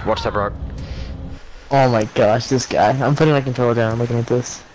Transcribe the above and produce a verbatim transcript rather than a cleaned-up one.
Watch that, Broc. Oh my gosh, this guy. I'm putting my controller down looking at this.